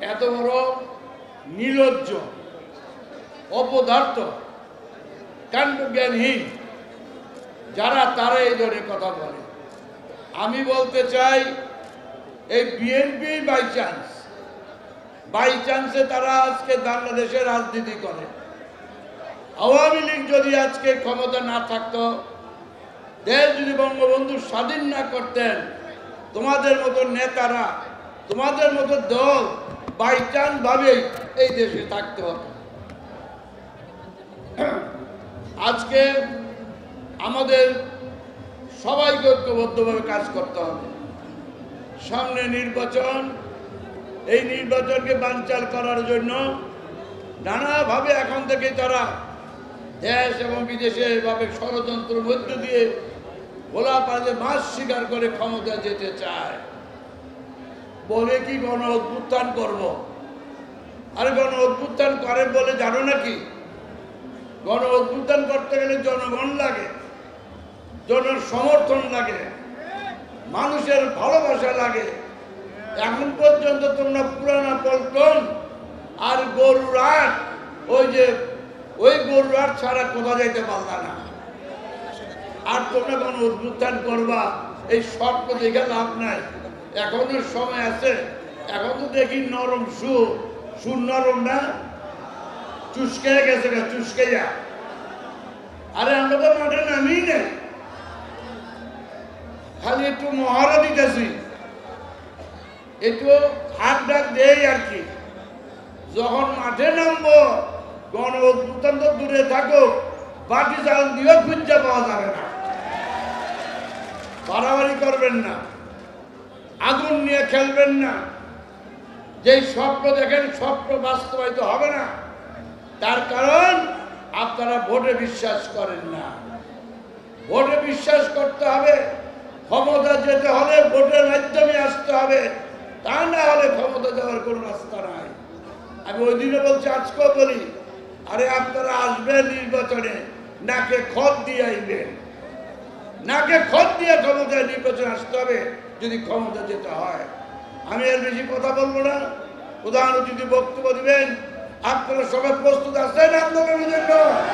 এত বড় নির্লজ্জ, অপদার্থ, কাণ্ডজ্ঞানহীন যারা, তারা এই ধরনের কথা বলে। আমি বলতে চাই, এই বিএনপি বাই চান্সে তারা আজকে বাংলাদেশে রাজনীতি করে। আওয়ামী লীগ যদি আজকে ক্ষমতা না থাকতো, দেশ যদি বঙ্গবন্ধু স্বাধীন না করতেন, তোমাদের মতো নেতারা, তোমাদের মতো দল বাই চান্স ভাবেই এই দেশে থাকতে হতো। আজকে আমাদের সবাইকে ঐক্যবদ্ধভাবে কাজ করতে হবে। সামনে নির্বাচন, এই নির্বাচনকে বানচাল করার জন্য নানাভাবে এখন থেকে তারা দেশ এবং বিদেশে এভাবে ষড়যন্ত্রের মধ্য দিয়ে গোলা পাড়ে মাছ শিকার করে ক্ষমতা যেতে চায়। বলে কি গণ অভ্যুত্থান করব। আরে গণ অভ্যুত্থান করে বলে জানো নাকি? গণ অভ্যুত্থান করতে গেলে জনগণ লাগে, জনসমর্থন লাগে, মানুষের ভালোবাসা লাগে। এখন পর্যন্ত তোমরা পুরানা পল্টন আর গরুরাট, ওই গরুরাট ছাড়া কোথা যাইতে পারলা না। আর তোমরা গণ অভ্যুত্থান করবা, এই স্বপ্ন দেখে লাভ নাই। এখনো সময় আছে। এখন তো দেখি নরম সুর নরম না, চুসকে গেছে, চুসকে যা। আরে আমরা তো মাঠে নামি নেই, খালি একটু মহারা দিতেছি, একটু হাত ডাক দেই আর কি। যখন মাঠে নামবো, গণ অভ্যুত্থান তো দূরে থাকুক, বাটি চাল দিয়েও খুঁজে পাওয়া যাবে না। বাড়াবাড়ি করবেন না, আগুন নিয়ে খেলবেন না। যেই স্বপ্ন দেখেন, স্বপ্ন বাস্তবায়িত হবে না। তার কারণ আপনারা ভোটে বিশ্বাস করেন না। ভোটে বিশ্বাস করতে হবে। ক্ষমতা যেতে হলে ভোটের মাধ্যমে আসতে হবে, তা না হলে ক্ষমতা যাওয়ার কোনো রাস্তা নাই। আমি ওই দিনে বলছি, আজকেও বলি, আরে আপনারা আসবেন নির্বাচনে, নাকে খত দিয়ে আইবেন। নাকে খত দিয়ে ক্ষমতায় নির্বাচনে আসতে হবে যদি ক্ষমতা যেতে হয়। আমি এর বেশি কথা বলবো না। প্রধান অতিথি বক্তব্য দিবেন। আপনারা সবাই প্রস্তুত আছেন আন্দোলনের জন্য?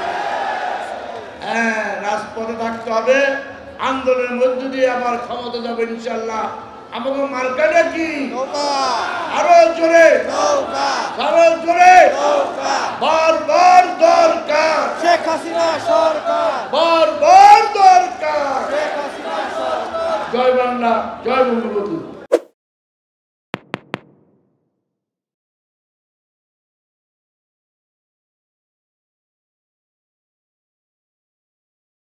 হ্যাঁ, রাজপথে থাকতে হবে। আন্দোলনের মধ্য দিয়ে আবার ক্ষমতা যাবে ইনশাল্লাহ। আমাকে মার্কাটা কি? আরো জোরে, আরো জোরে। বারবার দরকার শেখ হাসিনা সরকার, বারবার দরকার। শেখ হাসিনা সরকার। জয় বাংলা, জয় বঙ্গবন্ধু।